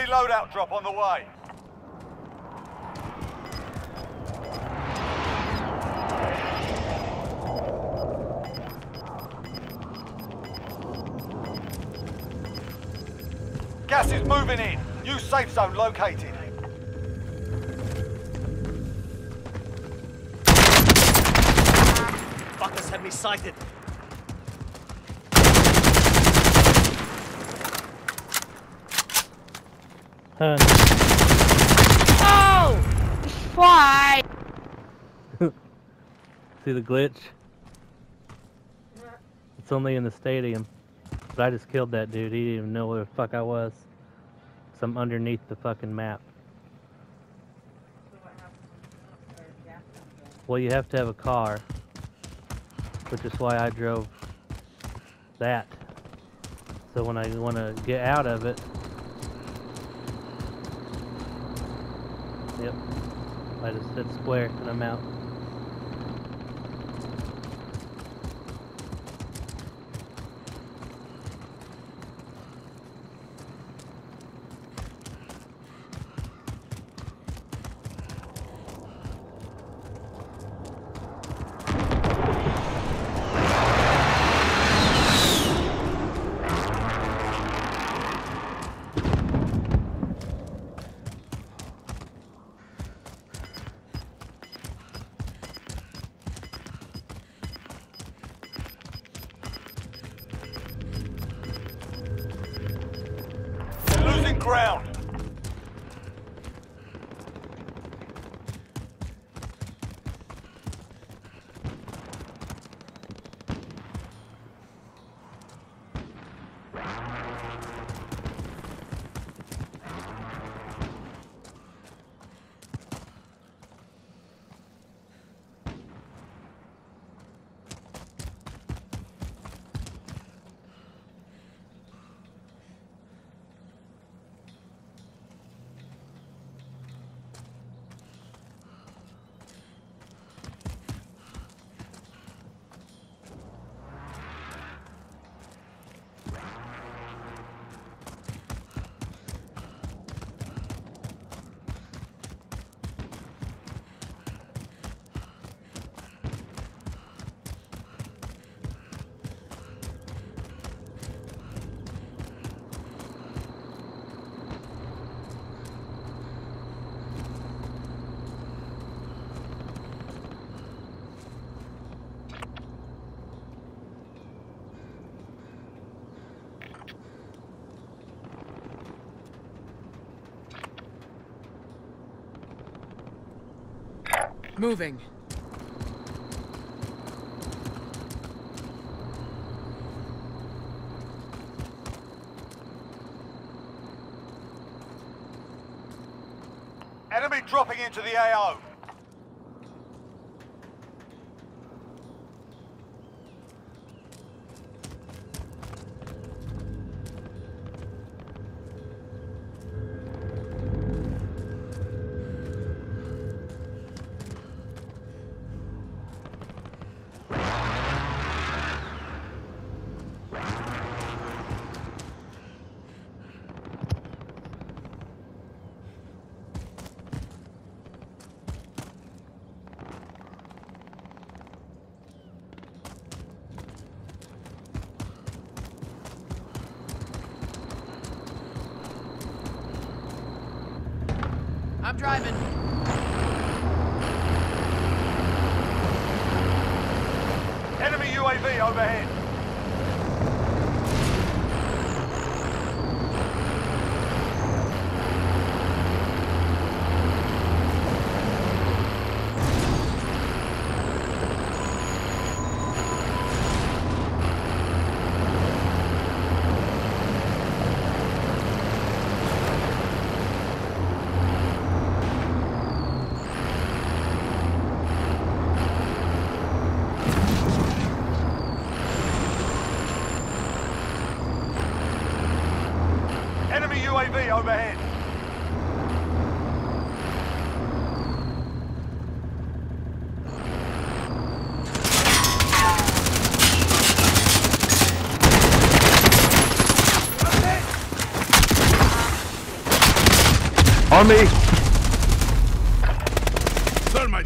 Friendly loadout drop on the way. Gas is moving in. New safe zone located. Fuckers have me sighted. Oh! Why? See the glitch? It's only in the stadium. But I just killed that dude. He didn't even know where the fuck I was. So I'm underneath the fucking map. Well, you have to have a car. Which is why I drove that. So when I want to get out of it... Yep. I just hit square and I'm out. Losing ground. Moving. Enemy dropping into the AO. I'm driving. Enemy UAV overhead. Enemy UAV overhead. On me! Thermite.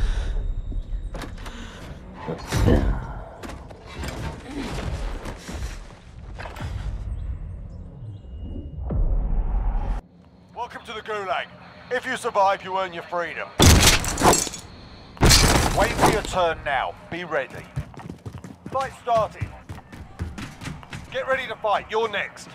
Welcome to the Gulag. If you survive, you earn your freedom. Wait for your turn now. Be ready. Fight started. Get ready to fight. You're next.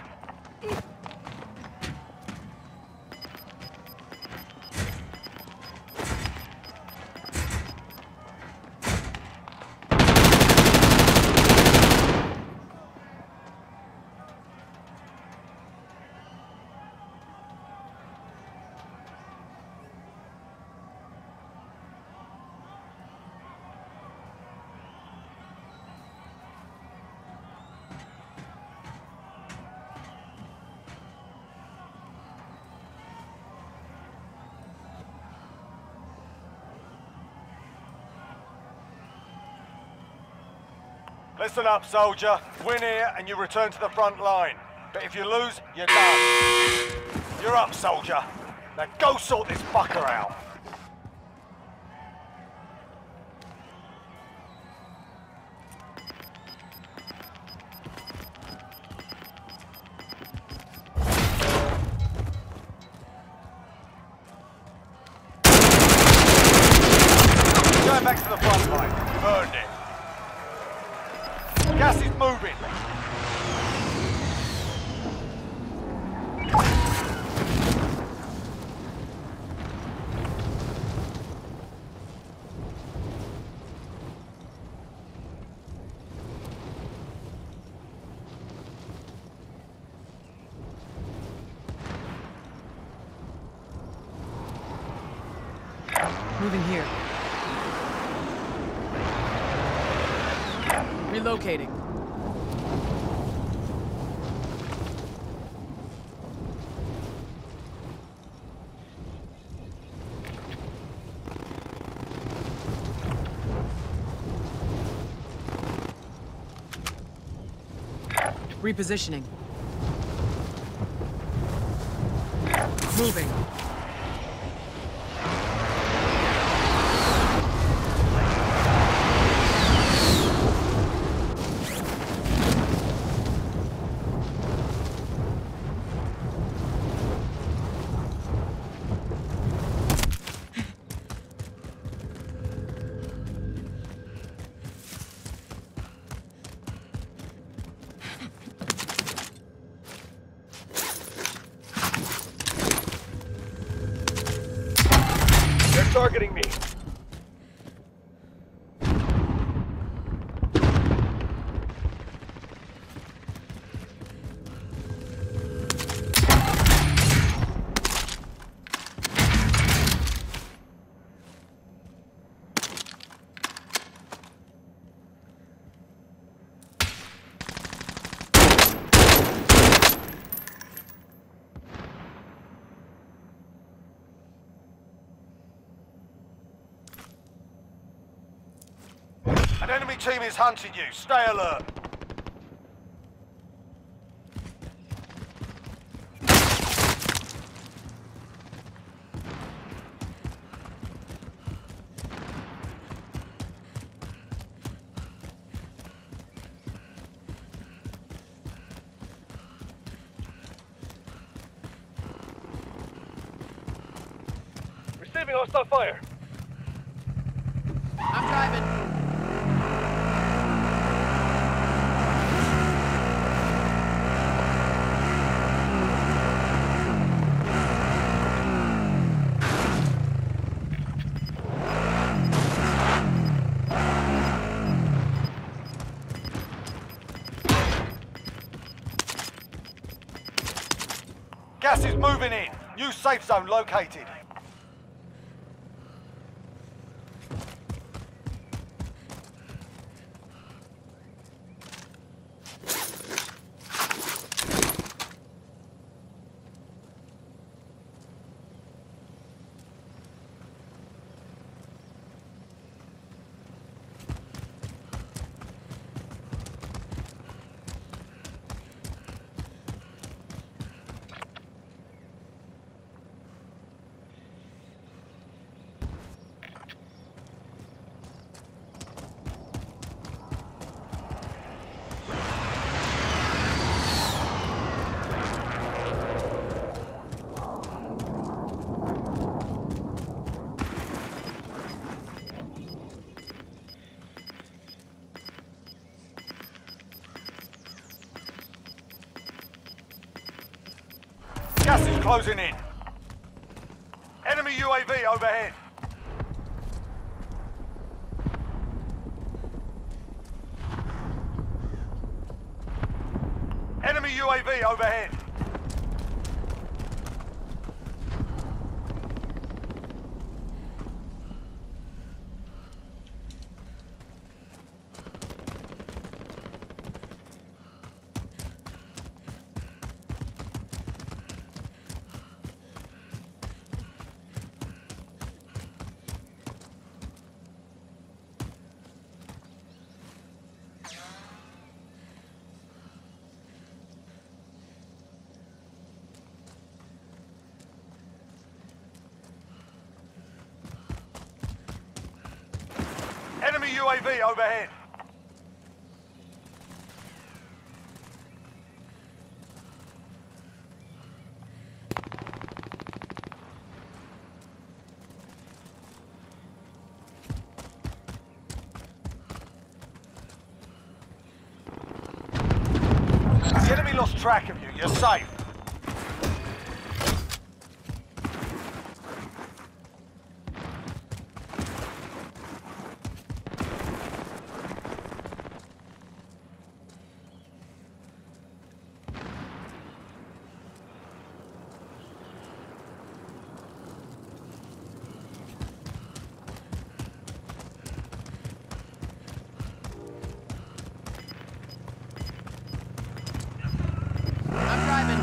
Listen up, soldier. Win here and you return to the front line. But if you lose, you're done. You're up, soldier. Now go sort this fucker out. Going back to the front line. Burned it. Gas is moving. Moving here. Relocating. Repositioning. Moving. Targeting me. An enemy team is hunting you. Stay alert. Receiving hostile fire. I'm driving. Gas is moving in. New safe zone located. closing in. Enemy UAV overhead. Enemy UAV overhead. Enemy UAV overhead. The enemy lost track of you. You're safe. I'm driving.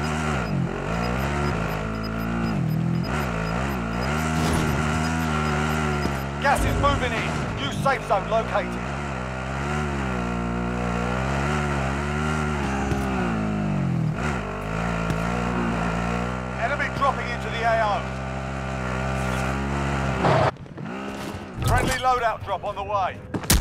Gas is moving in. New safe zone located. Enemy dropping into the AO. Friendly loadout drop on the way.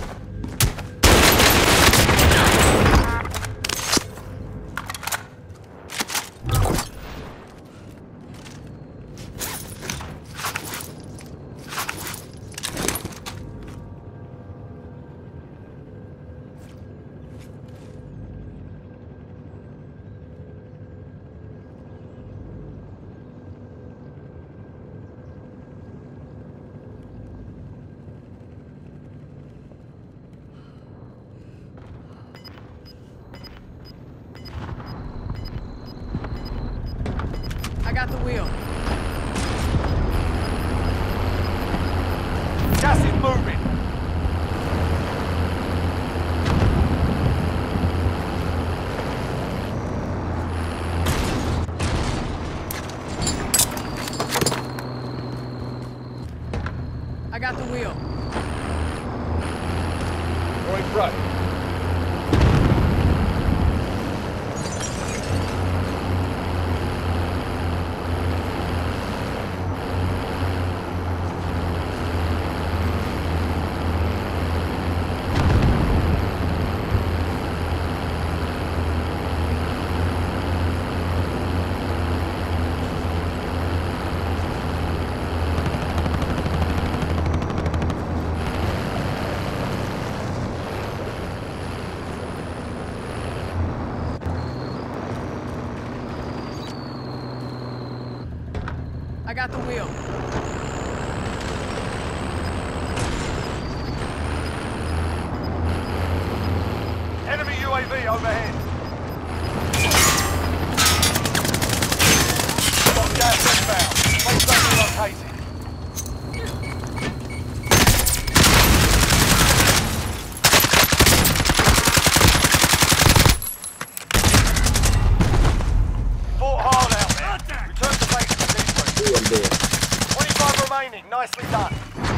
I got the wheel. Gas is moving. I got the wheel. Going front. I got the wheel. Enemy UAV overhead. Got gas inbound. Safe zone located. Fought hard out there. Return to base for debrief. 25 remaining. Nicely done.